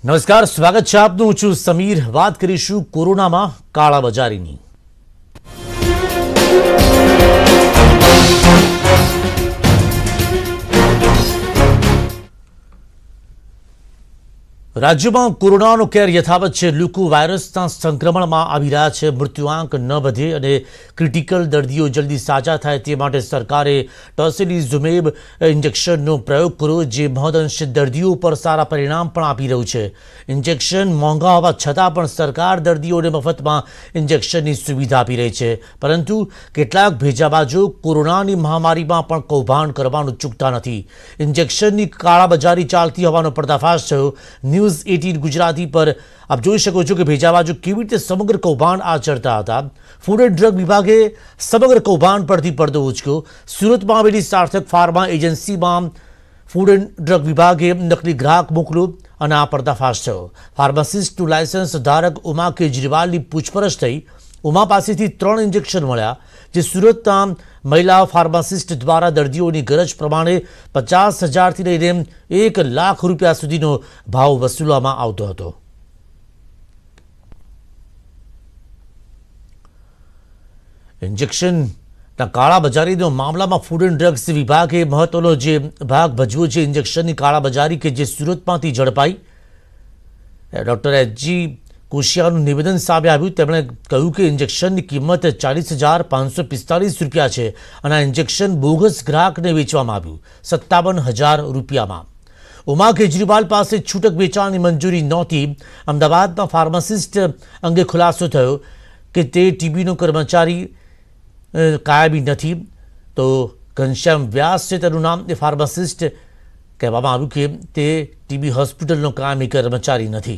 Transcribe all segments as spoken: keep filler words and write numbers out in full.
નમસ્કાર, સ્વાગત છે આપનું. હું છું સમીર. વાત કરીશું કોરોનામાં કાળાબજારીની. રાજ્યમાં કોરોનાનો કેર યથાવત છે. લોકો વાયરસના સંક્રમણમાં આવી રહ્યા છે. મૃત્યુઆંક ન વધે અને ક્રિટિકલ દર્દીઓ જલ્દી સાજા થાય તે માટે સરકારે ટોસિલિઝુમેબ ઇન્જેક્શનનો પ્રયોગ કર્યો, જે મહદઅંશે દર્દીઓ પર સારા પરિણામ પણ આપી રહ્યું છે. ઇન્જેક્શન મોંઘા હોવા છતાં પણ સરકાર દર્દીઓને મફતમાં ઇન્જેક્શનની સુવિધા આપી રહી છે. પરંતુ કેટલાક ભેજાબાજો કોરોનાની મહામારીમાં પણ કૌભાંડ કરવાનું ચૂકતા નથી. ઇન્જેક્શનની કાળાબજારી ચાલતી હોવાનો પર્દાફાશ થયો. ન્યૂઝ અઠ્ઠાવન ગુજરાતી પર આપ જોઈ શકો છો કે ભેજાબાજો કેવી રીતે સમગ્ર કૌભાંડ આચરતા હતા. ફૂડ એન્ડ ડ્રગ વિભાગે સમગ્ર કૌભાંડ પરથી પડદો ઉચક્યો. સુરતમાં આવેલી સાર્થક ફાર્મા એજન્સીમાં ફૂડ એન્ડ ડ્રગ વિભાગે નકલી ગ્રાહક મોકલ્યો અને આ પર્દાફાશ થયો. ફાર્માસિસ્ટનું લાયસન્સ ધારક ઉમા કેજરીવાલની પૂછપરછ થઈ. ઉમા પાસેથી ત્રણ ઇન્જેક્શન મળ્યા, જે સુરતના મહિલા ફાર્માસિસ્ટ દ્વારા દર્દીઓની ગરજ પ્રમાણે પચાસ હજારથી લઈને એક લાખ રૂપિયા સુધીનો ભાવ વસૂલવામાં આવતો હતો. ઇન્જેક્શનના કાળાબજારીનો મામલામાં ફૂડ એન્ડ ડ્રગ્સ વિભાગે મહત્વનો જે ભાગ ભજવ્યો છે. ઇન્જેક્શનની કાળાબજારી કે જે સુરતમાંથી ઝડપાઈ. ડોક્ટર એચજી કોશિયાનું નિવેદન સામે આવ્યું. તેમણે કહ્યું કે ઇન્જેક્શનની કિંમત ચાલીસ હજાર પાંચસો પિસ્તાલીસ રૂપિયા છે અને આ ઇન્જેક્શન બોગસ ગ્રાહકને વેચવામાં આવ્યું સત્તાવન હજાર રૂપિયામાં. ઉમા કેજરીવાલ પાસે છૂટક વેચાણની મંજૂરી નહોતી. અમદાવાદમાં ફાર્માસિસ્ટ અંગે ખુલાસો થયો કે તે ટીબીનો કર્મચારી કાયમી નથી. તો ઘનશ્યામ વ્યાસ છે તેનું નામ. એ ફાર્માસિસ્ટ કહેવામાં આવ્યું કે તે ટીબી હોસ્પિટલનો કાયમી કર્મચારી નથી.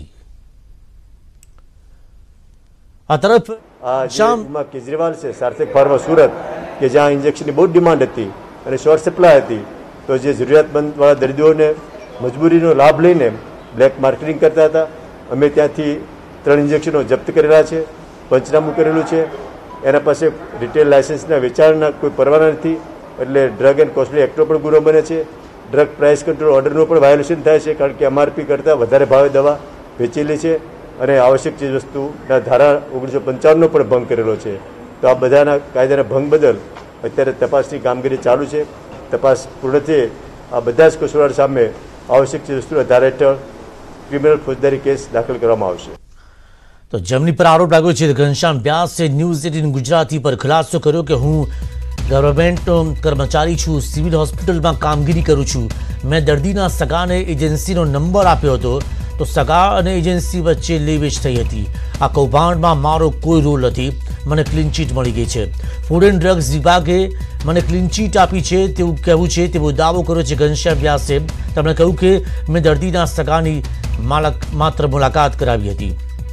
આ તરફ ઉમા કેજરીવાલ છે સાર્થક ફાર્મા સુરત, કે જ્યાં ઇન્જેક્શનની બહુ ડિમાન્ડ હતી અને શોર્ટ સપ્લાય હતી, તો જે જરૂરિયાતમંદવાળા દર્દીઓને મજબૂરીનો લાભ લઈને બ્લેક માર્કેટિંગ કરતા હતા. અમે ત્યાંથી ત્રણ ઇન્જેક્શનો જપ્ત કરેલા છે, પંચનામું કરેલું છે. એના પાસે રિટેલ લાયસન્સના વેચાણના કોઈ પરવાના નથી, એટલે ડ્રગ એન્ડ કોસ્ટલી એક્ટનો પણ ગુનો બને છે. ડ્રગ પ્રાઇસ કંટ્રોલ ઓર્ડરનું પણ વાયોલેશન થાય છે, કારણ કે એમઆરપી કરતાં વધારે ભાવે દવા વેચેલી છે અને આવશ્યક ચીજ વસ્તુના ધારા ઓગણીસો પંચાવનનો પણ ભંગ કરેલો છે. તો આ બધાના કાયદાના ભંગ બદલ અત્યારે તપાસની કામગીરી ચાલુ છે. તપાસ પૂર્ણ થયે આ બધા જ કસૂરવાર સામે આવશ્યક ચીજ વસ્તુના ધારા હેઠળ ક્રિમિનલ ફોજદારી કેસ દાખલ કરવામાં આવશે. તો જેમની પર આરોપ લાગ્યો છે ઘનશ્યામ વ્યાસે ન્યૂઝ અઠ્ઠાવન ગુજરાતી પર ખુલાસો કર્યો કે હું ગવર્મેન્ટનો કર્મચારી છું, સિવિલ હોસ્પિટલમાં કામગીરી કરું છું. મેં દર્દીના સગાને એજન્સીનો નંબર આપ્યો હતો, તો સગા અને એજન્સી વચ્ચે લેવેચ થઈ હતી. આ કૌભાંડમાં મારો કોઈ રોલ નથી. મને ક્લીન ચીટ મળી ગઈ છે. ફૂડ એન્ડ ડ્રગ્સ વિભાગે મને ક્લીન ચીટ આપી છે તેવું કહેવું છે, તેવો દાવો કર્યો છે ઘનશ્યામ વ્યાસે. તેમણે કહ્યું કે મેં દર્દીના સગાની માત્ર મુલાકાત કરાવી હતી.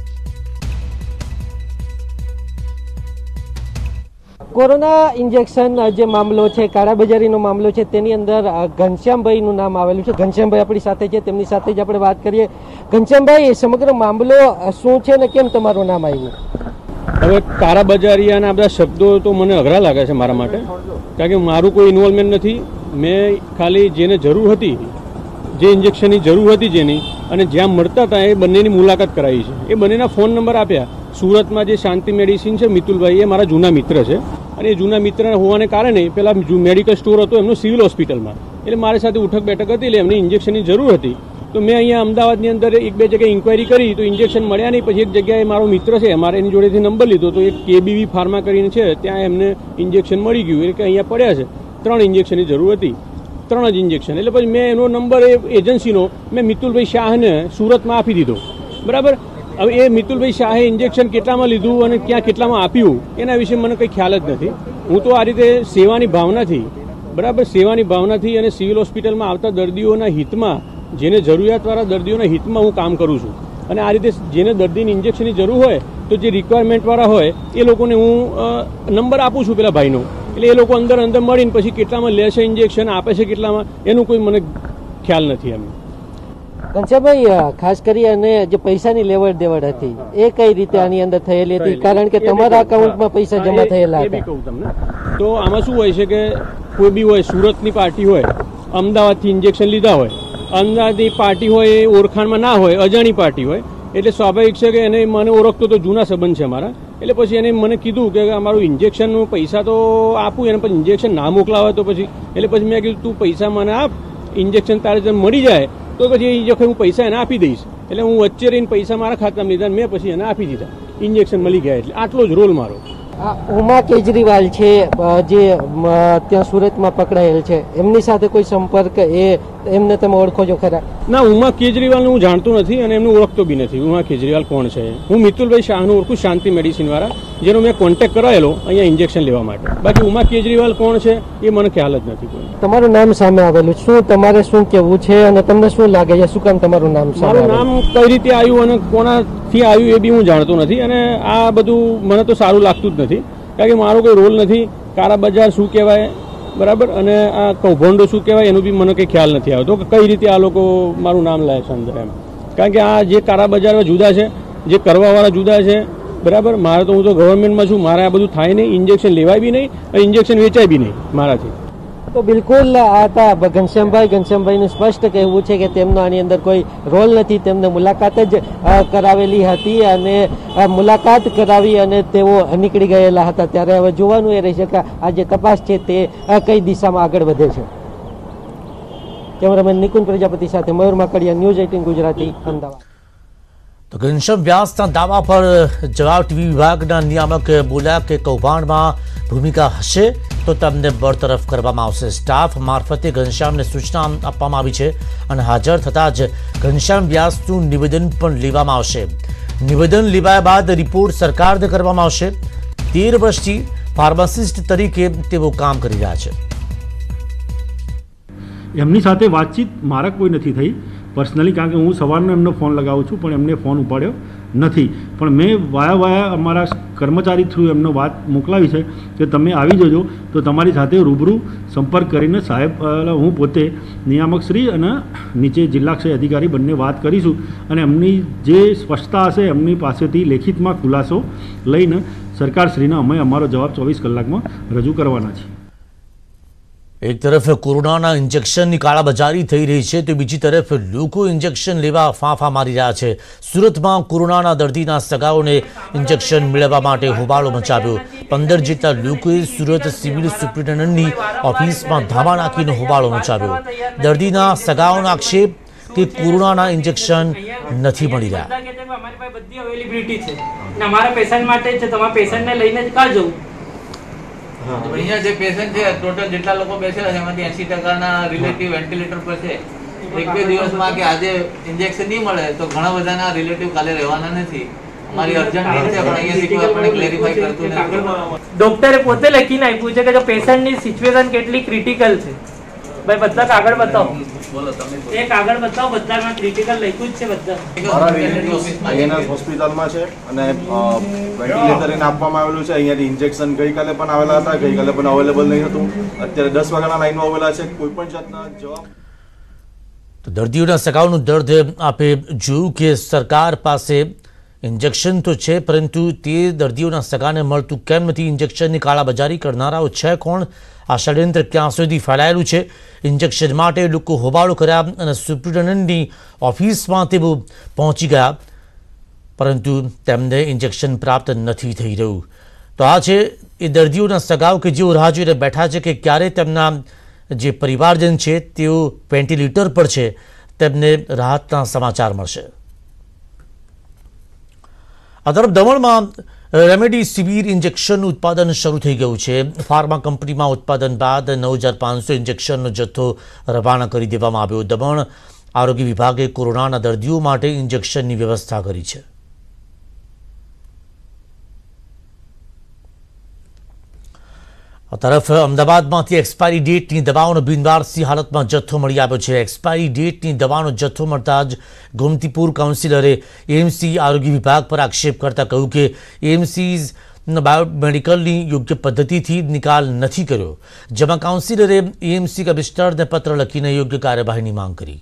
કોરોના ઇન્જેક્શન જે મામલો છે, કાળાબજારીનો મામલો છે, તેની અંદર ઘનશ્યામભાઈનું નામ આવેલું છે. ઘનશ્યામભાઈ આપણી સાથે છે, તેમની સાથે જ આપણે વાત કરીએ. ઘનશ્યામભાઈ, સમગ્ર મામલો શું છે ને કેમ તમારું નામ આવ્યું? હવે કાળાબજારી અને આ બધા શબ્દો તો મને અઘરા લાગે છે મારા માટે, કારણ કે મારું કોઈ ઇન્વોલ્વમેન્ટ નથી. મેં ખાલી જેને જરૂર હતી, જે ઇન્જેક્શનની જરૂર હતી જેની, અને જ્યાં મળતા હતા એ બંનેની મુલાકાત કરાવી છે. એ બંનેના ફોન નંબર આપ્યા. સુરતમાં જે શાંતિ મેડિસિન છે, મિતુલભાઈ, એ મારા જૂના મિત્ર છે અને એ જૂના મિત્ર હોવાને કારણે પેલા મેડિકલ સ્ટોર હતો એમનો સિવિલ હોસ્પિટલમાં, એટલે મારી સાથે ઉઠક બેઠક હતી, એટલે એમને ઇન્જેક્શનની જરૂર હતી. તો મેં અહીંયા અમદાવાદની અંદર એક બે જગ્યાએ ઇન્ક્વાયરી કરી, તો ઇન્જેક્શન મળ્યા નહીં. પછી એક જગ્યાએ મારો મિત્ર છે, મારે એની જોડેથી નંબર લીધો, તો એક કેબીવી ફાર્મા કરીને છે, ત્યાં એમને ઇન્જેક્શન મળી ગયું. એટલે કે અહીંયા પડ્યા છે, ત્રણ ઇન્જેક્શનની જરૂર હતી, ત્રણ જ ઇન્જેક્શન. એટલે પછી મેં એનો નંબર એ એજન્સીનો મેં મિતુલભાઈ શાહને સુરતમાં આપી દીધો. બરાબર. હવે એ મિતુલભાઈ શાહે ઇન્જેક્શન કેટલામાં લીધું અને ક્યાં કેટલામાં આપ્યું એના વિશે મને કંઈ ખ્યાલ જ નથી. હું તો આ રીતે સેવાની ભાવનાથી, બરાબર, સેવાની ભાવનાથી અને સિવિલ હોસ્પિટલમાં આવતા દર્દીઓના હિતમાં, જેને જરૂરિયાતવાળા દર્દીઓના હિતમાં હું કામ કરું છું. અને આ રીતે જેને દર્દીની ઇન્જેક્શનની જરૂર હોય, તો જે રિક્વાયરમેન્ટવાળા હોય એ લોકોને હું નંબર આપું છું પેલા ભાઈનો. એટલે એ લોકો અંદર અંદર મળીને પછી કેટલામાં લે છે ઇન્જેક્શન, આપે છે કેટલામાં, એનું કોઈ મને ખ્યાલ નથી. એમ ઘનશ્યામભાઈ, ખાસ કરી અને જે પૈસાની લેવડ દેવડ હતી એ કઈ રીતે આની અંદર થયેલી હતી? કારણ કે તમારા અકાઉન્ટમાં પૈસા જમા થયેલા હતા. કહું તમને તો આમાં શું હોય છે કે કોઈ બી હોય, સુરતની પાર્ટી હોય, અમદાવાદથી ઇન્જેક્શન લીધા હોય અંદાજની પાર્ટી હોય એ ઓળખાણમાં ના હોય, અજાણી પાર્ટી હોય, એટલે સ્વાભાવિક છે કે એને મને ઓળખતો તો જૂના સંબંધ છે મારા. એટલે પછી એને મને કીધું કે અમારું ઇન્જેક્શનનું પૈસા તો આપું, એને પછી ઇન્જેક્શન ના મોકલાવે તો પછી એટલે પછી મેં કીધું તું પૈસા મને આપ, ઇન્જેક્શન તારે જેમ મળી જાય તો પછી એ વખતે હું પૈસા એને આપી દઈશ. એટલે હું વચ્ચે રહીને પૈસા મારા ખાતામાં લીધા, મેં પછી એને આપી દીધા. ઇન્જેક્શન મળી ગયા એટલે આટલો જ રોલ મારો. ઉમા કેજરીવાલ છે જે ત્યાં સુરતમાં પકડાયેલ છે, એમની સાથે કોઈ સંપર્ક એ એમને તમે ઓળખો છો ખરા? ના, ઉમા કેજરીવાલને હું જાણતો નથી અને એમને ઓળખતો બી નથી. ઉમા કેજરીવાલ કોણ છે? હું મિતુલભાઈ શાહનું ઓળખું, શાંતિ મેડિસિન વાળા, જેનો મેં કોન્ટેક્ટ કરાયેલો અહીંયા ઇન્જેક્શન લેવા માટે. બાકી ઉમા કેજરીવાલ કોણ છે એ મને ખ્યાલ જ નથી. કોઈ તમારું નામ સામે આવેલું, શું તમારે શું કેવું છે અને તમને શું લાગે છે શું કામ તમારું નામ સામે? મારું નામ કઈ રીતે આવ્યું અને કોનાથી આવ્યું એ બી હું જાણતો નથી અને આ બધું મને તો સારું લાગતું જ નથી, કારણ કે મારો કોઈ રોલ નથી. કાળા બજાર શું કહેવાય, બરાબર, અને આ કૌભાંડો શું કહેવાય એનું બી મને કંઈ ખ્યાલ નથી આવતો કે કઈ રીતે આ લોકો મારું નામ લે છે અંદર એમ. કારણ કે આ જે કાળા બજાર જુદા છે, જે કરવાવાળા જુદા છે, બરાબર. મારે તો હું તો ગવર્મેન્ટમાં છું, મારે આ બધું થાય નહીં, ઇન્જેક્શન લેવાય બી નહીં અને ઇન્જેક્શન વેચાય બી નહીં મારાથી. તો બિલકુલ આ હતા ઘનશ્યામભાઈ. ઘનશ્યામભાઈનું સ્પષ્ટ કહેવું છે કે તેમનો આની અંદર કોઈ રોલ નથી, તેમને મુલાકાત જ કરાવેલી હતી અને મુલાકાત કરાવી અને તેઓ નીકળી ગયેલા હતા. ત્યારે હવે જોવાનું એ રહેશે કે આ જે તપાસ છે તે કઈ દિશામાં આગળ વધે છે. કેમેરામેન નિકુંજ પ્રજાપતિ સાથે મયુર માકડિયા, ન્યૂઝ એટીન ગુજરાતી, અમદાવાદ. તો ઘનશ્યામ વ્યાસના દાવા પર જવાબ ટીવી વિભાગના નિયામક બોલ્યા કે કૌભાંડમાં ભૂમિકા હશે તો તેમને બરતરફ કરવામાં આવશે. સ્ટાફ મારફતે ઘનશ્યામને સૂચના આપવામાં આવી છે અને હાજર થતાં જ ઘનશ્યામ વ્યાસનું નિવેદન પણ લેવામાં આવશે. નિવેદન લેવાયા બાદ રિપોર્ટ સરકારને કરવામાં આવશે. તેર વર્ષથી ફાર્માસિસ્ટ તરીકે તેઓ કામ કરી રહ્યા છે. એમની સાથે વાતચીત મારા કોઈ નથી થઈ પર્સનલી, કારણ કે હું સવારનો એમનો ફોન લગાવું છું પણ એમને ફોન ઉપાડ્યો નથી. પણ મેં વાયા વાયા અમારા કર્મચારી થ્રુ એમનો વાત મોકલાવી છે કે તમે આવી જજો તો તમારી સાથે રૂબરૂ સંપર્ક કરીને સાહેબ હું પોતે નિયામક શ્રી અને નીચે જિલ્લા ક્ષય અધિકારી બંને વાત કરીશું અને એમની જે સ્પષ્ટતા હશે એમની પાસેથી લેખિતમાં ખુલાસો લઈને સરકારશ્રીને અમે અમારો જવાબ ચોવીસ કલાકમાં રજૂ કરવાના છીએ. એક તરફ કોરોનાના ઇન્જેક્શનની કાળાબજારી થઈ રહી છે તો બીજી તરફ લોકો ઇન્જેક્શન લેવા ફાંફા મારી રહ્યા છે. સુરતમાં કોરોનાના દર્દીના સગાઓને ઇન્જેક્શન મેળવવા માટે હોબાળો મચાવ્યો. પંદર જેટલા લોકોએ સુરત સિવિલ સુપ્રિન્ટેન્ડન્ટની ઓફિસમાં ધામા નાખીને હોબાળો મચાવ્યો. દર્દીના સગાઓનો આક્ષેપ કે કોરોનાના ઇન્જેક્શન નથી મળી રહ્યા. અમારી પાસે બધી અવેલેબિલિટી છે અને અમારા પેશન્ટ માટે છે, તમારા પેશન્ટને લઈને જ કાં જવું? અહીંયા જે પેશન્ટ છે ટોટલ જેટલા લોકો બેસેલા છે એમાંથી એસી ટકાના રિલેટિવ વેન્ટિલેટર પર છે. એક બે દિવસમાં કે આજે ઇન્જેક્શન નહીં મળે તો ઘણા બધાના રિલેટિવ કાલે રહેવાના નથી. અમારી અર્જન્ટ છે પણ અહીંયાથી કોઈ આપણે ક્લેરિફાઈ કરતું નથી. ડોક્ટરે પોતે લખીને આપ્યું છે કે જો પેશન્ટની સિચ્યુએશન કેટલી ક્રિટિકલ છે. ભાઈ બધા કાગળ બતાવો, બોલો તમે એ કાગળ બતાવો, બધામાં ક્રિટિકલ લખ્યું જ છે. બધા મારા રિલેટિવ્સ અહીંયાના હોસ્પિટલમાં છે અને વેન્ટિલેટર એને આપવામાં આવેલું છે. અહીંયાથી ઇન્જેક્શન ગઈકાલે પણ આવેલા હતા, ગઈકાલે પણ અવેલેબલ નહીં હતું. અત્યારે દસ વાગ્યાના લાઈનમાં આવેલા છે, કોઈ પણ જાતના જવાબ. તો દર્દીઓના સગાઓનું દર્દ આપે જોયું કે સરકાર પાસે ઇન્જેક્શન તો છે પરંતુ તે દર્દીઓના સગાને મળતું કેમ નથી? ઇન્જેક્શનની કાળાબજારી કરનારાઓ છે કોણ? આ ષડયંત્ર ક્યાં સુધી ફેલાયેલું છે? ઇન્જેક્શન માટે લોકો હોબાળો કર્યા અને સુપ્રિન્ટેન્ડન્ટની ઓફિસમાં તેઓ પહોંચી ગયા પરંતુ તેમને ઇન્જેક્શન પ્રાપ્ત નથી થઈ રહ્યું. તો આ છે એ દર્દીઓના સગાઓ કે જેઓ રાહ જોઈને બેઠા છે કે ક્યારે તેમના જે પરિવારજન છે તેઓ વેન્ટિલેટર પર છે તેમને રાહતના સમાચાર મળશે. આ તરફ દમણમાં રેમડેસિવિર ઇન્જેક્શનનું ઉત્પાદન શરૂ થઈ ગયું છે. ફાર્મા કંપનીમાં ઉત્પાદન બાદ નવ હજાર પાંચસો ઇન્જેક્શનનો જથ્થો રવાના કરી દેવામાં આવ્યો. દમણ આરોગ્ય વિભાગે કોરોનાના દર્દીઓ માટે ઇન્જેક્શનની વ્યવસ્થા કરી છે. આ તરફ અમદાવાદમાંથી એક્સપાયરી ડેટની દવાઓનો બિનવારસી હાલતમાં જથ્થો મળી આવ્યો છે. એક્સપાયરી ડેટની દવાનો જથ્થો મળતા જ ગોમતીપુર કાઉન્સિલરે એએમસી આરોગ્ય વિભાગ પર આક્ષેપ કરતા કહ્યું કે એએમસી બાયોમેડિકલની યોગ્ય પદ્ધતિથી નિકાલ નથી કર્યો. જેમાં કાઉન્સિલરે એએમસી કમિશનરને પત્ર લખીને યોગ્ય કાર્યવાહીની માંગ કરી.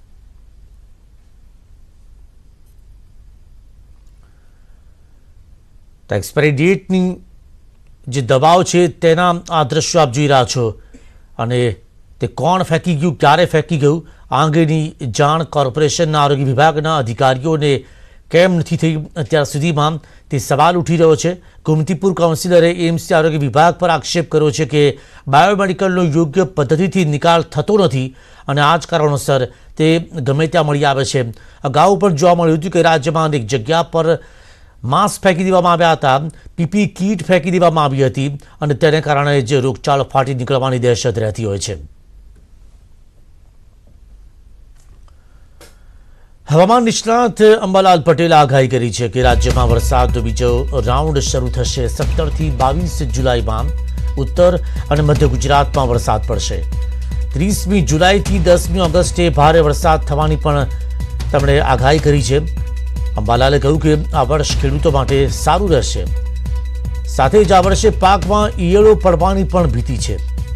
તો એક્સપાયરી ડેટની જે દવાઓ છે તેના આ દ્રશ્યો આપ જોઈ રહ્યા છો અને તે કોણ ફેંકી ગયું, ક્યારે ફેંકી ગયું આ અંગેની જાણ કોર્પોરેશનના આરોગ્ય વિભાગના અધિકારીઓને કેમ નથી થઈ અત્યાર સુધીમાં તે સવાલ ઉઠી રહ્યો છે। ગોમતીપુર કાઉન્સિલરે એમ્સના આરોગ્ય વિભાગ પર આક્ષેપ કર્યો છે કે બાયોમેડિકલનો યોગ્ય પદ્ધતિથી નિકાલ થતો નથી અને આ જ કારણોસર તે ગમે ત્યાં મળી આવે છે। અગાઉ પણ જોવા મળ્યું હતું કે રાજ્યમાં અનેક જગ્યા પર માસ્ક ફેંકી દેવામાં આવ્યા હતા, પીપી કીટ ફેંકી દેવામાં આવી હતી અને તેને કારણે જે રોગચાળો ફાટી નીકળવાની દહેશત રહેતી હોય છે। હવામાન નિષ્ણાત અંબાલાલ પટેલે આગાહી કરી છે કે રાજ્યમાં વરસાદનો બીજો રાઉન્ડ શરૂ થશે। સત્તરથી બાવીસ જુલાઈમાં ઉત્તર અને મધ્ય ગુજરાતમાં વરસાદ પડશે। ત્રીસમી જુલાઈથી દસમી ઓગસ્ટે ભારે વરસાદ થવાની પણ તેમણે આગાહી કરી છે। અંબાલાલે કહ્યું કે આ વર્ષ ખેડૂતો માટે સારું રહેશે, સાથે જ આ વર્ષે પાકમાં ઈયળો પડવાની પણ ભીતિ છે।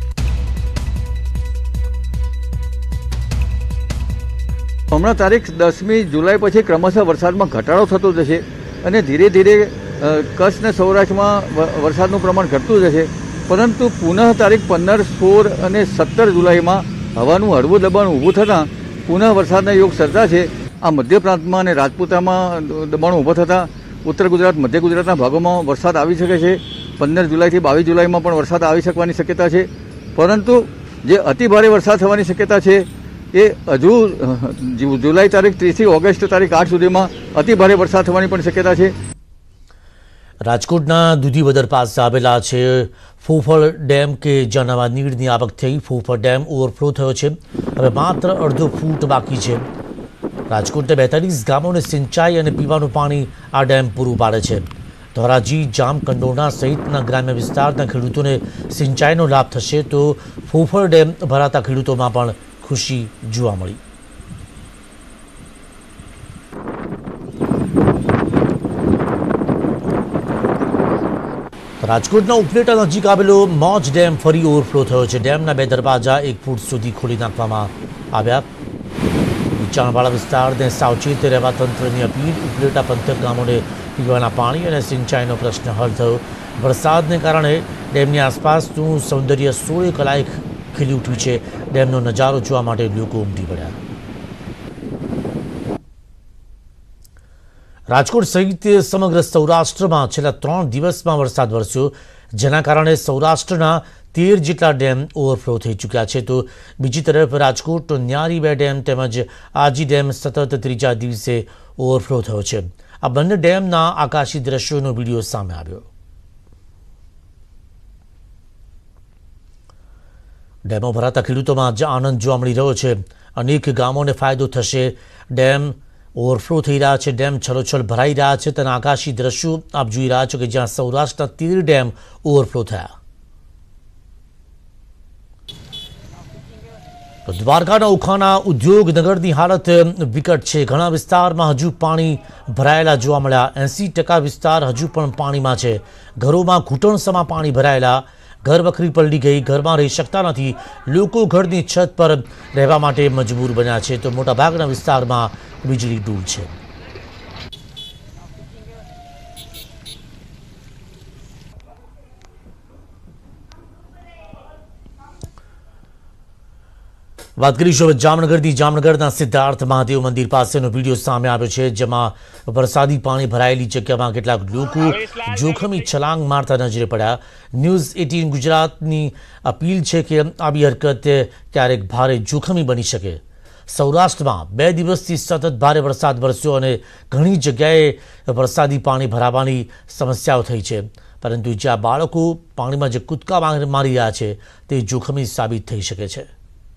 હમણાં તારીખ દસમી જુલાઈ પછી ક્રમશઃ વરસાદમાં ઘટાડો થતો જશે અને ધીરે ધીરે કચ્છ અને સૌરાષ્ટ્રમાં વરસાદનું પ્રમાણ ઘટતું જશે, પરંતુ પુનઃ તારીખ પંદર સોળ અને સત્તર જુલાઈમાં હવાનું હળવું દબાણ ઊભું થતાં પુનઃ વરસાદના યોગ સર્જાશે। આ મધ્ય પ્રાંતમાં અને રાજપૂતામાં દબાણ ઊભો થતાં ઉત્તર ગુજરાત મધ્ય ગુજરાતના ભાગોમાં વરસાદ આવી શકે છે। પંદર જુલાઈથી બાવીસ જુલાઈમાં પણ વરસાદ આવી શકવાની શક્યતા છે, પરંતુ જે અતિભારે વરસાદ થવાની શક્યતા છે એ હજુ જુલાઈ તારીખ ત્રીસથી ઓગસ્ટ તારીખ આઠ સુધીમાં અતિભારે વરસાદ થવાની પણ શક્યતા છે। રાજકોટના દૂધીવદર પાસે આવેલા છે ફોફળ ડેમ કે જ્યાં નવા નીરની આવક થઈ ફોફળ ડેમ ઓવરફ્લો થયો છે। હવે માત્ર અડધો ફૂટ બાકી છે। રાજકોટના બેતાલીસ ગામોને સિંચાઈ અને પીવાનું પાણી આ ડેમ પૂરું પાડે છે। ધોરાજી, જામ, કંડોરણા સહિતના ગ્રામ્ય વિસ્તારના ખેડૂતોને સિંચાઈનો લાભ થશે તો ફોફળ ડેમ ભરાતા ખેડૂતોમાં પણ ખુશી જોવા મળી। રાજકોટના ઉપલેટા નજીક આવેલો મોજ ડેમ ફરી ઓવરફ્લો થયો છે। ડેમના બે દરવાજા એક ફૂટ સુધી ખોલી નાખવામાં આવ્યા। નીચાણવાળા વિસ્તારને સાવચેત રહેવા તંત્રની અપીલ। ઉપલેટા પંથક ગામોને પીવાના પાણી અને સિંચાઈનો પ્રશ્ન હલ થયો। વરસાદને કારણે ડેમની આસપાસનું સૌંદર્ય સોળે કલાએ ખીલી ઉઠ્યું છે। ડેમનો નજારો જોવા માટે લોકો ઉમટી પડ્યા। રાજકોટ સહિત સમગ્ર સૌરાષ્ટ્રમાં છેલ્લા ત્રણ દિવસમાં વરસાદ વરસ્યો, જેના કારણે સૌરાષ્ટ્રના તેર જેટલા ડેમ ઓવરફ્લો થઈ ચૂક્યા છે, તો બીજી તરફ રાજકોટ ન્યારી બે ડેમ તેમજ આજી ડેમ સતત ત્રીજા દિવસે ઓવરફ્લો થયો છે। આ બંને ડેમના આકાશી દ્રશ્યોનો વિડીયો સામે આવ્યો। ડેમો ભરાતા ખેડૂતોમાં જ આનંદ જોવા મળી રહ્યો છે। અનેક ગામોને ફાયદો થશે। ડેમ ઓવરફ્લો થઈ રહ્યા છે, ડેમ છલોછલ ભરાઈ રહ્યા છે। તેના આકાશી દ્રશ્યો આપ જોઈ રહ્યા છો કે જ્યાં સૌરાષ્ટ્રના તેર ડેમ ઓવરફ્લો થયા। દ્વારકાના ઉખાના ઉદ્યોગ નગરની હાલત વિકટ છે। ઘણા વિસ્તારમાં હજુ પાણી ભરાયેલા જોવા મળ્યા। એંસી ટકા વિસ્તાર હજુ પણ પાણીમાં છે। ઘરોમાં ઘૂંટણસમાં પાણી ભરાયેલા। ઘર વખરી પલળી ગઈ, ઘરમાં રહી શકતા નથી। લોકો ઘરની છત પર રહેવા માટે મજબૂર બન્યા છે, તો મોટાભાગના વિસ્તારમાં વીજળી ડૂલ છે। વાત કરીશું હવે જામનગરની। જામનગરના સિદ્ધાર્થ મહાદેવ મંદિર પાસેનો વિડીયો સામે આવ્યો છે, જેમાં વરસાદી પાણી ભરાયેલી જગ્યામાં કેટલાક લોકો જોખમી છલાંગ મારતા નજરે પડ્યા। ન્યૂઝ એટીન ગુજરાતની અપીલ છે કે આવી હરકત ક્યારેક ભારે જોખમી બની શકે। સૌરાષ્ટ્રમાં બે દિવસથી સતત ભારે વરસાદ વરસ્યો અને ઘણી જગ્યાએ વરસાદી પાણી ભરાવાની સમસ્યાઓ થઈ છે, પરંતુ જ્યાં બાળકો પાણીમાં જે કૂદકા મારી રહ્યા છે તે જોખમી સાબિત થઈ શકે છે।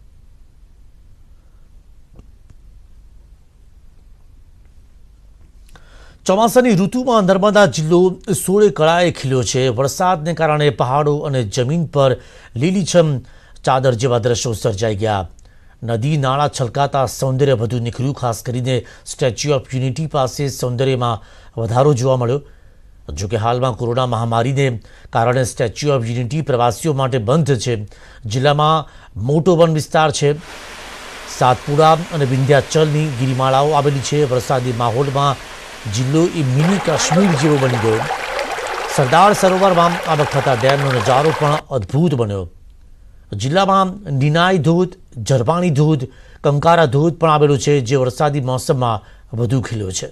ચોમાસાની ઋતુમાં નર્મદા જિલ્લો સોળે કળાએ ખીલ્યો છે। વરસાદને કારણે પહાડો અને જમીન પર લીલીછમ ચાદર જેવા દ્રશ્યો સર્જાઈ ગયા। નદી નાળા છલકાતા સૌંદર્ય વધુ નીકળ્યું। ખાસ કરીને સ્ટેચ્યુ ઓફ યુનિટી પાસે સૌંદર્યમાં વધારો જોવા મળ્યો। જોકે હાલમાં કોરોના મહામારીને કારણે સ્ટેચ્યુ ઓફ યુનિટી પ્રવાસીઓ માટે બંધ છે। જિલ્લામાં મોટો વન વિસ્તાર છે। સાતપુડા અને વિંધ્યાચલની ગિરિમાળાઓ આવેલી છે। વરસાદી માહોલમાં જિલ્લો એ મિની કાશ્મીર જેવો બની ગયો। સરદાર સરોવરમાં આવક થતા ડેમનો નજારો પણ અદ્ભુત બન્યો। જિલ્લામાં નિનાઈ ધોધ, ઝરપાણી ધોધ, કંકારા ધોધ પણ આવેલો છે, જે વરસાદી મોસમમાં વધુ ખીલ્યો છે.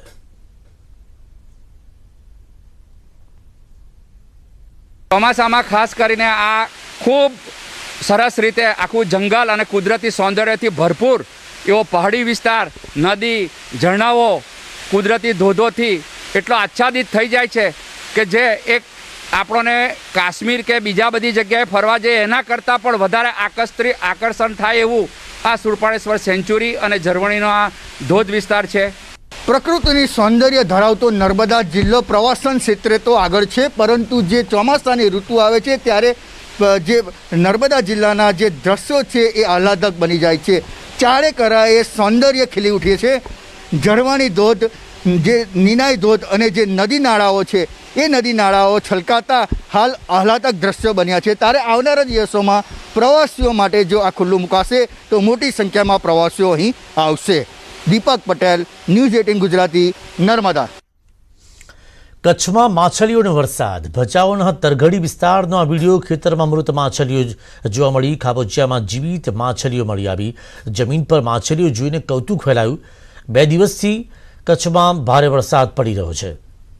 ચોમાસામાં ખાસ કરીને આ ખૂબ સરસ રીતે આખું જંગલ અને કુદરતી સૌંદર્યથી ભરપૂર એવો પહાડી વિસ્તાર, નદી, ઝરણાઓ, કુદરતી ધોધોથી એટલો આચ્છાદિત થઈ જાય છે કે જે એક આપણને કાશ્મીર કે બીજા બધી જગ્યાએ ફરવા જઈએ એના કરતાં પણ વધારે આકર્ષિત આકર્ષણ થાય એવું આ સુરપાણેશ્વર સેન્ચુરી અને ઝરવણીનો આ ધોધ વિસ્તાર છે. પ્રકૃતિની સૌંદર્ય ધરાવતો નર્મદા જિલ્લો પ્રવાસન ક્ષેત્રે તો આગળ છે, પરંતુ જે ચોમાસાની ઋતુ આવે છે ત્યારે જે નર્મદા જિલ્લાના જે દ્રશ્યો છે એ આહલાદક બની જાય છે. ચારે કરાએ સૌંદર્ય ખીલી ઉઠે છે. ઝરવાણી ધોધ, જે નિનાઈ ધોધ અને જે નદી નાળાઓ છે એ નદી નાળાઓ છલકાતા હાલ આહલાદક દ્રશ્યો બન્યા છે. ત્યારે આવનારા દિવસોમાં પ્રવાસીઓ માટે જો આ ખુલ્લું મુકાશે તો મોટી સંખ્યામાં પ્રવાસીઓ અહીં આવશે. Deepak Patel, news eighteen Gujarati, Narmada. કચ્છમાં માછલીઓનો વરસાદ. ભચાઉના તરઘડી વિસ્તારનો આ વિડીયો. ખેતરમાં મૃત માછલીઓ જોવા મળી. ખાબોચિયામાં જીવિત માછલીઓ મળી આવી. જમીન પર માછલીઓ જોઈને કૌતુક ફેલાયું. બે દિવસથી કચ્છમાં ભારે વરસાદ પડી રહ્યો છે,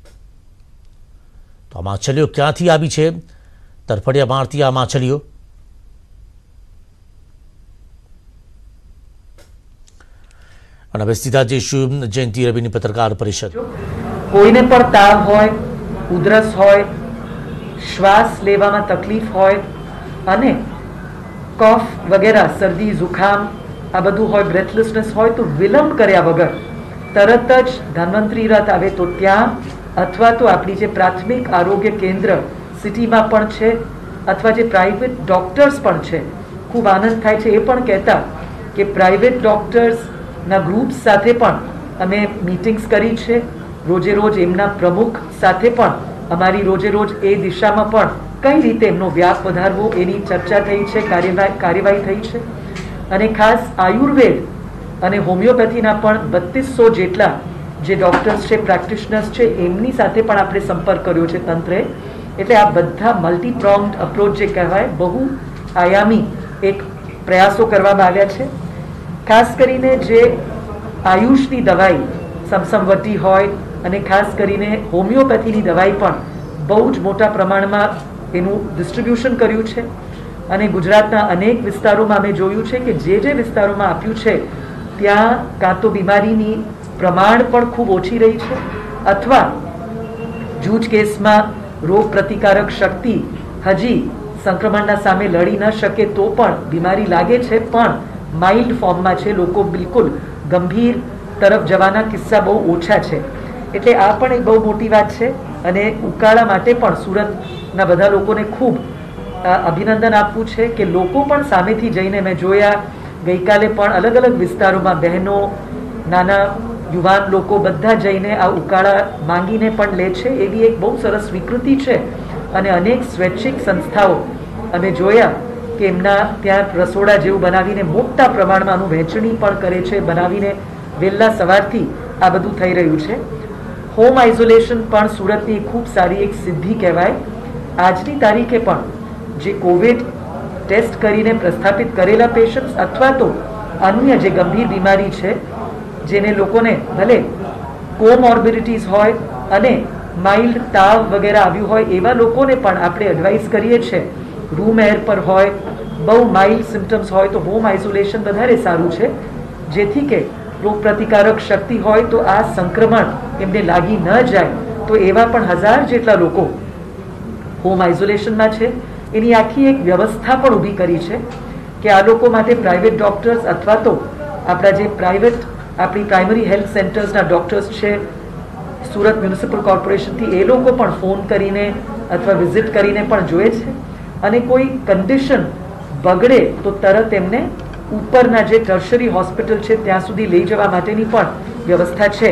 તો આ માછલીઓ ક્યાંથી આવી છે? તરફડિયા મારતી આ માછલીઓ. અને હવે સીધા જઈશું જયંતિ રવિની પત્રકાર પરિષદ. કોઈને પણ તાવ હોય, ઉધરસ હોય, શ્વાસ લેવામાં તકલીફ હોય અને કફ વગેરે, શરદી ઝુકામ આ બધું હોય, બ્રેથલેસનેસ હોય, તો વિલંબ કર્યા વગર તરત જ ધન્વંતરી રથ આવે તો ત્યાં, અથવા તો આપણી જે પ્રાથમિક આરોગ્ય કેન્દ્ર સિટીમાં પણ છે, અથવા જે પ્રાઇવેટ ડોક્ટર્સ પણ છે. ખૂબ આનંદ થાય છે એ પણ કહેતા કે પ્રાઇવેટ ડોક્ટર્સના ગ્રુપ સાથે પણ અમે મીટિંગ્સ કરી છે. રોજે રોજ એમના પ્રમુખ સાથે પણ અમારી રોજે રોજ એ દિશામાં પણ કઈ રીતે એમનો વ્યાપ વધારવો એની ચર્ચા થઈ છે, કાર્યવાહી કાર્યવાહી થઈ છે. અને ખાસ આયુર્વેદ અને હોમિયોપેથીના પણ બત્રીસો જેટલા જે ડૉક્ટર્સ છે, પ્રેક્ટિશનર્સ છે, એમની સાથે પણ આપણે સંપર્ક કર્યો છે તંત્રે. એટલે આ બધા મલ્ટીપ્રોંગ્ડ અપ્રોચ જે કહેવાય, બહુ આયામી એક પ્રયાસો કરવામાં આવ્યા છે. ખાસ કરીને જે આયુષની દવાઈ સમસમવટી હોય અને ખાસ કરીને હોમિયોપેથીની દવાઈ પણ બહુ જ મોટા પ્રમાણમાં એનું ડિસ્ટ્રીબ્યુશન કર્યું છે. અને ગુજરાતના અનેક વિસ્તારોમાં અમે જોયું છે કે જે જે વિસ્તારોમાં આપ્યું છે ત્યાં કાં તો બીમારીની પ્રમાણ પણ ખૂબ ઓછી રહી છે, અથવા જૂજ કેસમાં રોગ પ્રતિકારક શક્તિ હજી સંક્રમણના સામે લડી ન શકે તો પણ બીમારી લાગે છે પણ માઇલ્ડ ફોર્મમાં છે. લોકો બિલકુલ ગંભીર તરફ જવાના કિસ્સા બહુ ઓછા છે. એટલે આ પણ એક બહુ મોટી વાત છે. અને ઉકાળા માટે પણ સુરતના બધા લોકોને ખૂબ અભિનંદન આપવું છે કે લોકો પણ સામેથી જઈને, મેં જોયા ગઈકાલે પણ અલગ અલગ વિસ્તારોમાં બહેનો, નાના યુવાન લોકો બધા જઈને આ ઉકાળા માંગીને પણ લે છે. એવી એક બહુ સરસ સ્વીકૃતિ છે. અને અનેક સ્વૈચ્છિક સંસ્થાઓ અમે જોયા કે એમના ત્યાં રસોડા જેવું બનાવીને મોટા પ્રમાણમાં આનું વહેંચણી પણ કરે છે, બનાવીને વહેલા સવારથી આ બધું થઈ રહ્યું છે. હોમ આઇસોલેશન પણ સુરતની ખૂબ સારી એક સિદ્ધિ કહેવાય. આજની તારીખે પણ જે કોવિડ ટેસ્ટ કરીને પ્રસ્થાપિત કરેલા પેશન્ટ્સ અથવા તો અન્ય જે ગંભીર બીમારી છે, જેને લોકોને ભલે કોમોર્બિડિટીઝ હોય અને માઇલ્ડ તાવ વગેરે આવ્યું હોય, એવા લોકોને પણ આપણે એડવાઇસ કરીએ છીએ રૂમ એર પર હોય, બહુ માઇલ્ડ સિમ્ટમ્સ હોય તો હોમ આઇસોલેશન વધારે સારું છે, જેથી કે રોગ પ્રતિકારક શક્તિ હોય તો આ સંક્રમણ એમને લાગી ન જાય. તો એવા પણ હજાર જેટલા લોકો હોમ આઇસોલેશનમાં છે. એની આખી એક વ્યવસ્થા પણ ઊભી કરી છે કે આ લોકો માટે પ્રાઇવેટ ડોક્ટર્સ અથવા તો આપણા જે પ્રાઇવેટ આપણી પ્રાઇમરી હેલ્થ સેન્ટર્સના ડોક્ટર્સ છે સુરત મ્યુનિસિપલ કોર્પોરેશનથી, એ લોકો પણ ફોન કરીને અથવા વિઝિટ કરીને પણ જોઈએ છે. અને કોઈ કન્ડિશન બગડે તો તરત એમને ઉપરના જે ટર્શરી હોસ્પિટલ છે ત્યાં સુધી લઈ જવા માટેની પણ વ્યવસ્થા છે.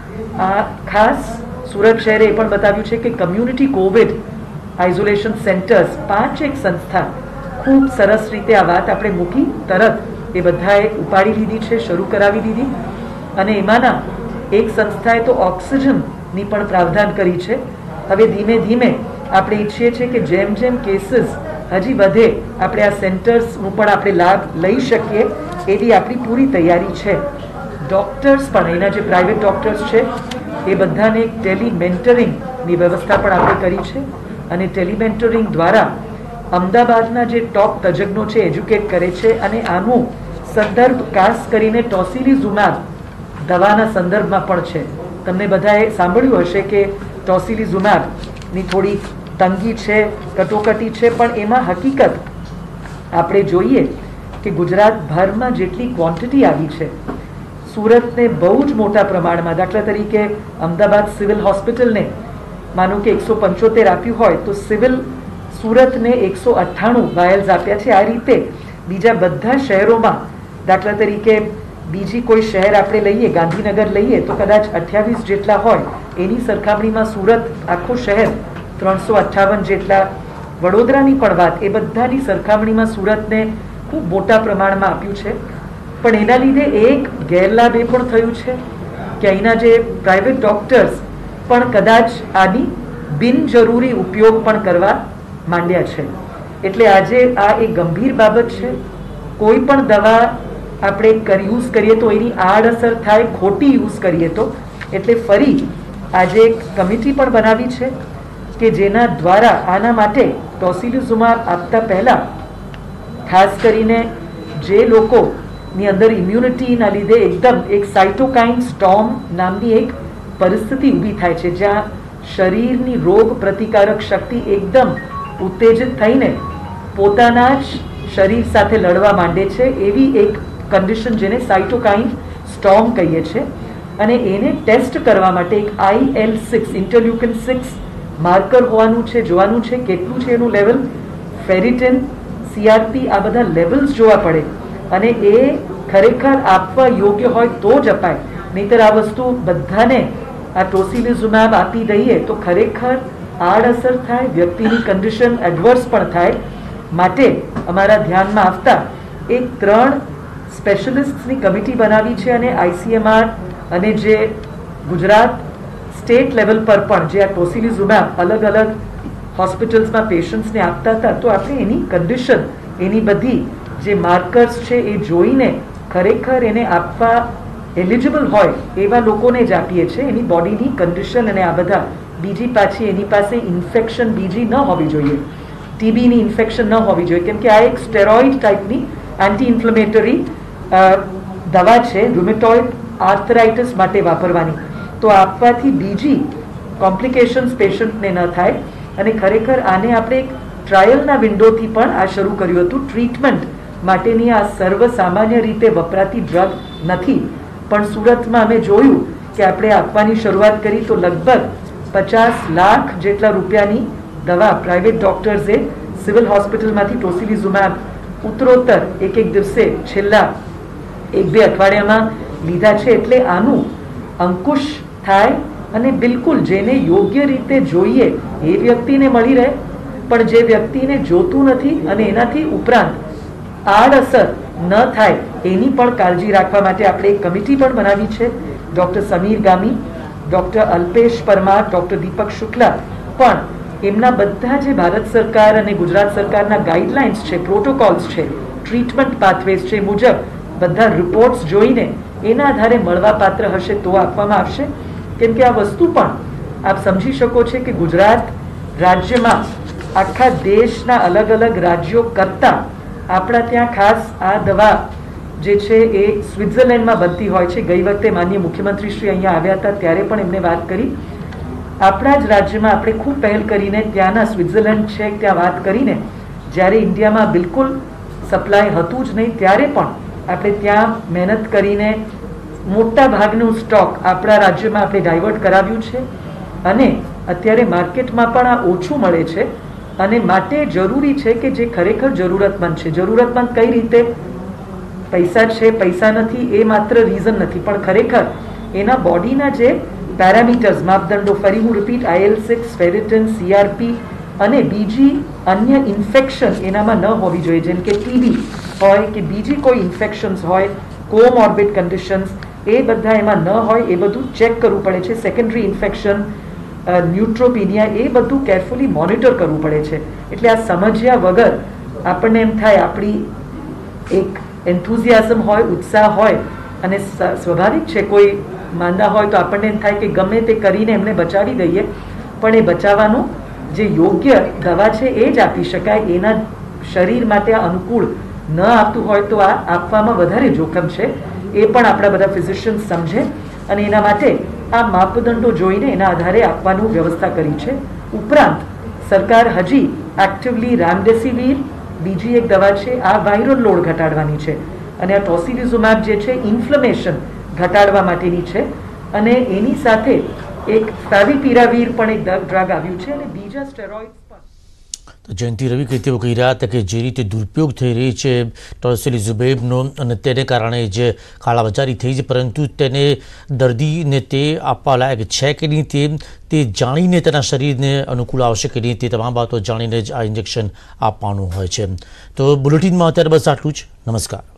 આ ખાસ સુરત શહેરે એ પણ બતાવ્યું છે કે કમ્યુનિટી કોવિડ આઇસોલેશન સેન્ટર્સ પાંચેક સંસ્થા ખૂબ સરસ રીતે આ વાત આપણે મૂકી તરત એ બધાએ ઉપાડી લીધી છે, શરૂ કરાવી દીધી. અને એમાંના એક સંસ્થાએ તો ઓક્સિજનની પણ પ્રાવધાન કરી છે. હવે ધીમે ધીમે આપણે ઈચ્છીએ છીએ કે જેમ જેમ કેસીસ હજી વધે, આપણે આ સેન્ટર્સનું પણ આપણે લાભ લઈ શકીએ એવી આપણી પૂરી તૈયારી છે. ડૉક્ટર્સ પણ, એના જે પ્રાઇવેટ ડૉક્ટર્સ છે એ બધાને એક ટેલી મેન્ટરિંગની વ્યવસ્થા પણ આપણે કરી છે અને ટેલી મેન્ટરિંગ દ્વારા અમદાવાદના જે ટોપ તજજ્ઞો છે એજ્યુકેટ કરે છે અને આનું સંદર્ભ ખાસ કરીને ટોસિલિઝુમેબ દવાના સંદર્ભમાં પણ છે. તમને બધાએ સાંભળ્યું હશે કે ટોસિલિઝુમેબની થોડી તંગી છે, કટોકટી છે, પણ એમાં હકીકત આપણે જોઈએ કે ગુજરાતભરમાં જેટલી ક્વોન્ટિટી આવી છે, સુરતને બહુ જ મોટા પ્રમાણમાં, દાખલા તરીકે અમદાવાદ સિવિલ હોસ્પિટલને માનો કે એકસો પંચોતેર આપ્યું હોય તો સિવિલ સુરતને એકસો અઠ્ઠાણું વાયલ્સ આપ્યા છે. આ રીતે બીજા બધા શહેરોમાં, દાખલા તરીકે બીજી કોઈ શહેર આપણે લઈએ, ગાંધીનગર લઈએ તો કદાચ અઠ્યાવીસ જેટલા હોય, એની સરખામણીમાં સુરત આખું શહેર ત્રણસો અઠ્ઠાવન જેટલા. વડોદરાની પણ વાત, એ બધાની સરખામણીમાં સુરતને ખૂબ મોટા પ્રમાણમાં આપ્યું છે. પણ એના લીધે એક ગેરલાભ એ પણ થયું છે કે અહીંના જે પ્રાઇવેટ ડૉક્ટર્સ પણ કદાચ આની બિનજરૂરી ઉપયોગ પણ કરવા માંડ્યા છે. એટલે આજે આ એક ગંભીર બાબત છે. કોઈ પણ દવા આપણે યુઝ કરીએ તો એની આડઅસર થાય, ખોટી યુઝ કરીએ તો. એટલે ફરી આજે એક કમિટી પણ બનાવી છે કે જેના દ્વારા આના માટે ટોસિલિઝુમેબ આપતા પહેલાં ખાસ કરીને જે લોકોની અંદર ઇમ્યુનિટીના લીધે એકદમ એક સાઇટોકાઇન સ્ટોર્મ નામની એક પરિસ્થિતિ ઊભી થાય છે, જ્યાં શરીરની રોગ પ્રતિકારક શક્તિ એકદમ ઉત્તેજિત થઈને પોતાના જ શરીર સાથે લડવા માંડે છે, એવી એક કન્ડિશન જેને સાઇટોકાઇન સ્ટોર્મ કહીએ છીએ. અને એને ટેસ્ટ કરવા માટે એક I L six interleukin six marker હોવાનું છે, જોવાનું છે કેટલું છે એનું લેવલ, ફેરિટિન, સીઆરપી, આ બધા લેવલ્સ જોવા પડે અને એ ખરેખર આપવા યોગ્ય હોય તો જ અપાય. નહીંતર આ વસ્તુ બધાને આ ટોસિલિઝુમેબ આપી દઈએ તો ખરેખર આડઅસર થાય, વ્યક્તિની કન્ડિશન એડવર્સ પણ થાય. માટે અમારા ધ્યાનમાં આવતા એક ત્રણ સ્પેશિયલિસ્ટની કમિટી બનાવી છે અને આઈસીએમઆર અને જે ગુજરાત સ્ટેટ લેવલ પર પણ જે આ ટોસિલિઝુમેબ અલગ અલગ હોસ્પિટલ્સમાં પેશન્ટ્સને આપતા હતા, તો આપણે એની કન્ડિશન, એની બધી જે માર્કર્સ છે એ જોઈને ખરેખર એને આપવા એલિજિબલ હોય એવા લોકોને જ આપીએ છીએ. એની બોડીની કન્ડિશન અને આ બધા, બીજી પાછી એની પાસે ઇન્ફેક્શન બીજી ન હોવી જોઈએ, ટીબીની ઇન્ફેક્શન ન હોવી જોઈએ, કેમ કે આ એક સ્ટેરોઇડ ટાઈપની એન્ટી ઇન્ફ્લેમેટરી દવા છે, રૂમેટોઇડ આર્થરાઇટિસ માટે વાપરવાની. તો આપવાથી બીજી કોમ્પ્લિકેશન્સ પેશન્ટને ન થાય. અને ખરેખર આને આપણે એક ટ્રાયલના વિન્ડોથી પણ આ શરૂ કર્યું હતું. ટ્રીટમેન્ટ માટેની આ સર્વ સામાન્ય રીતે વપરાતી ડ્રગ નથી, પણ સુરતમાં અમે જોયું કે આપણે આપવાની શરૂઆત કરી તો લગભગ પચાસ લાખ જેટલા રૂપિયાની દવા પ્રાઇવેટ ડૉક્ટર્સે સિવિલ હોસ્પિટલમાંથી ટોસિલિઝુમેબ ઉત્તરોત્તર એક એક દિવસે છેલ્લા એક બે અઠવાડિયામાં લીધા છે. એટલે આનું અંકુશ થાય અને બિલકુલ જેને યોગ્ય રીતે જોઈએ એ વ્યક્તિને મળી રહે, પણ જે વ્યક્તિને જોતું નથી અને એનાથી ઉપરાંત આડઅસર ન થાય એની પણ કાળજી રાખવા માટે આપણે એક કમિટી પણ બનાવી છે. Doctor Sameer Gami, doctor Alpesh Parmar, doctor Deepak Shukla પણ એમના બધા જે ભારત સરકાર અને ગુજરાત સરકારના ગાઈડલાઇન્સ છે, પ્રોટોકોલ્સ છે, ટ્રીટમેન્ટ પાથવેઝ છે, મુજબ બધા રિપોર્ટ્સ જોઈને એના આધારે મળવાપાત્ર હશે તો આપવામાં આવશે. કેમ કે આ વસ્તુ પણ આપ સમજી શકો છો કે ગુજરાત રાજ્યમાં આખા દેશના અલગ અલગ રાજ્યો કરતાં આપણા ત્યાં ખાસ આ દવા જે છે એ સ્વિટ્ઝરલેન્ડમાં બનતી હોય છે. ગઈ વખતે માનનીય મુખ્યમંત્રી શ્રી અહીંયા આવ્યા હતા ત્યારે પણ એમને વાત કરી. આપણા જ રાજ્યમાં આપણે ખૂબ પહેલ કરીને ત્યાંના સ્વિટ્ઝરલેન્ડ છે ત્યાં વાત કરીને, જ્યારે ઇન્ડિયામાં બિલકુલ સપ્લાય હતું જ નહીં ત્યારે પણ આપણે ત્યાં મહેનત કરીને મોટા ભાગનું સ્ટોક આપણા રાજ્યમાં આપણે ડાયવર્ટ કરાવ્યું છે અને અત્યારે માર્કેટમાં પણ આ ઓછું મળે છે. અને માટે જરૂરી છે કે જે ખરેખર જરૂરતમંદ છે, જરૂરતમંદ કઈ રીતે, પૈસા છે પૈસા નથી એ માત્ર રીઝન નથી, પણ ખરેખર એના બોડીના જે પેરામીટર્સ, માપદંડો, ફરી હું repeat, I L six, ferritin, CRP અને બીજી અન્ય ઇન્ફેક્શન એનામાં ન હોવી જોઈએ, જેમ કે ટીબી હોય કે બીજી કોઈ ઇન્ફેક્શન્સ હોય, કોમોર્બિડ કન્ડિશન્સ, એ બધા એમાં ન હોય, એ બધું ચેક કરવું પડે છે. સેકન્ડરી ઇન્ફેક્શન ન્યુટ્રોપિનિયા, એ બધું કેરફુલી મોનિટર કરવું પડે છે. એટલે આ સમજ્યા વગર આપણને એમ થાય આપણી એક એન્થુઝિયાઝમ હોય, ઉત્સાહ હોય, અને સ્વાભાવિક છે કોઈ માંદા હોય તો આપણને એમ થાય કે ગમે તે કરીને એમને બચાવી દઈએ, પણ એ બચાવવાનું જે યોગ્ય દવા છે એ જ આપી શકાય. એના શરીર માટે અનુકૂળ ન આપતું હોય તો આ આપવામાં વધારે જોખમ છે. એ પણ આપણા બધા ફિઝિશિયન્સ સમજે અને એના માટે આ માપદંડો જોઈને એના આધારે આપવાનું વ્યવસ્થા કરી છે. ઉપરાંત સરકાર હજી એક્ટિવલી રેમડેસિવિર, બીજી એક દવા છે આ વાયરલ લોડ ઘટાડવાની છે, અને આ ટોસિલિઝુમેબ જે છે ઇન્ફ્લેમેશન ઘટાડવા માટેની છે, અને એની સાથે એક ફેવિપિરાવીર પણ એક ડ્રગ આવ્યું છે, અને બીજા સ્ટેરોઇડ. તો જયંતિ રવિ કે તેઓ કહી રહ્યા હતા કે જે રીતે દુરુપયોગ થઈ રહી છે ટોસિલિઝુમેબનો અને તેને કારણે જે કાળાબજારી થઈ છે, પરંતુ તેને દર્દીને તે આપવા લાયક છે કે નહીં તે તે જાણીને તેના શરીરને અનુકૂળ આવશે કે નહીં તે તમામ બાબતો જાણીને જ આ ઇન્જેક્શન આપવાનું હોય છે. તો બુલેટિનમાં અત્યારે બસ આટલું જ. નમસ્કાર.